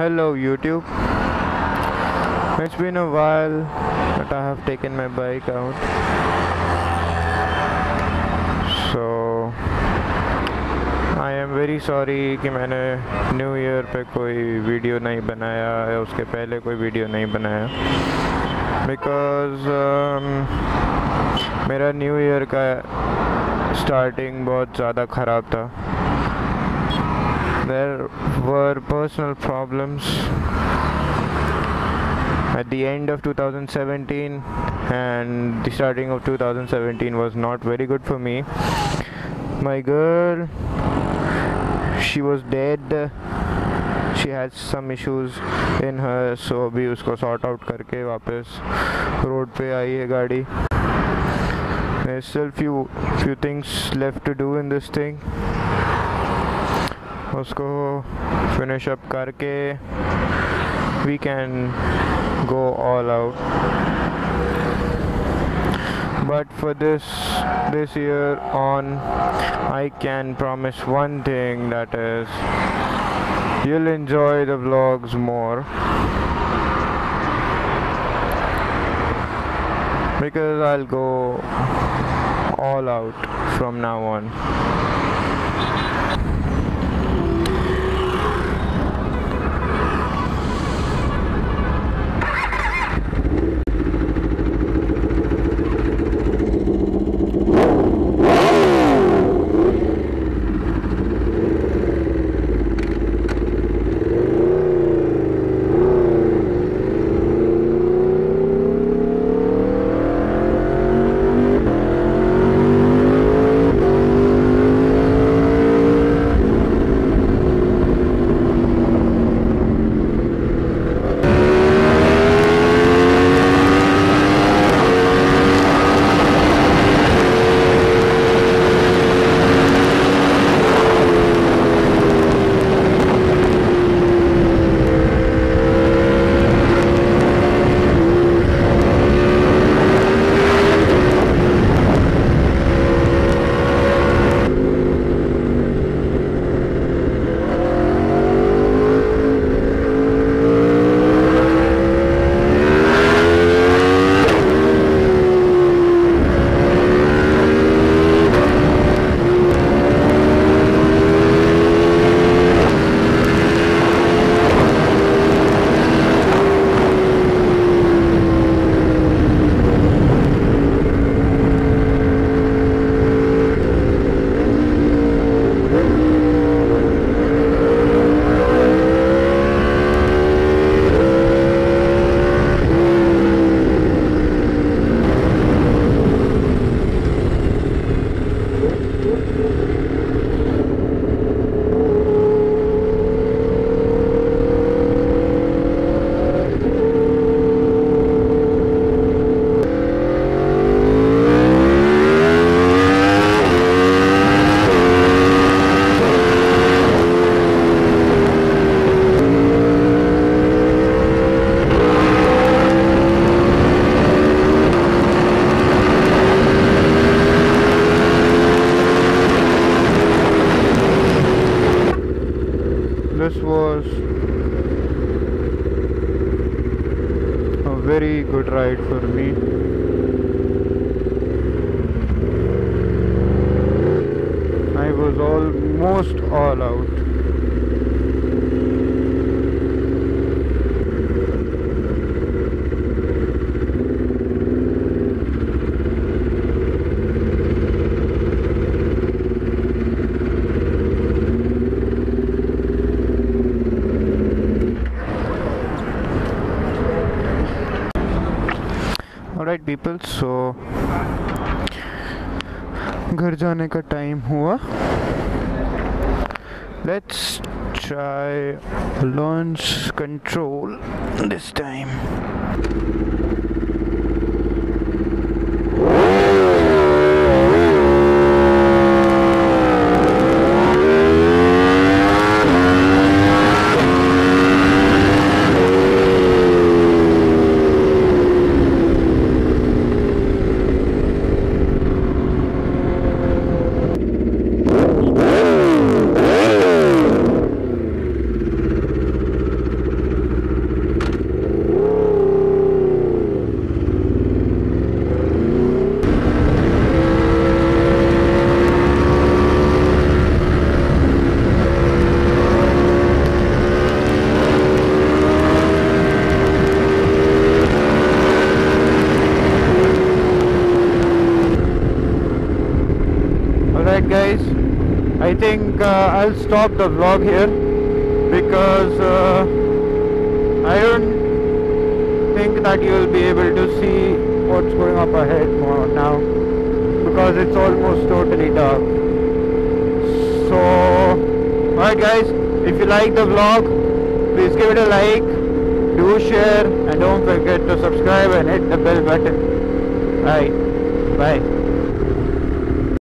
Hello YouTube. It's been a while that I have taken my bike out. So I am very sorry कि मैंने new year पे कोई video नहीं बनाया या उसके पहले कोई वीडियो नहीं बनाया बिकॉज़ मेरा न्यू ईयर का स्टार्टिंग बहुत ज़्यादा ख़राब था. There were personal problems at the end of 2017, and the starting of 2017 was not very good for me. My girl, she was dead. She had some issues in her, so अभी उसको sort out करके वापस road पे आई है गाड़ी. There's still few things left to do in this thing. उसको finish up करके we can go all out. But for this year on, I can promise one thing, that is you'll enjoy the vlogs more, because I'll go all out from now on. This was a very good ride for me. I was almost all out. Alright people, so घर जाने का time हुआ. Let's try launch control this time. I think I'll stop the vlog here because I don't think that you'll be able to see what's going up ahead more now because it's almost totally dark. So alright guys, if you like the vlog, please give it a like, do share, and don't forget to subscribe and hit the bell button. Alright, bye.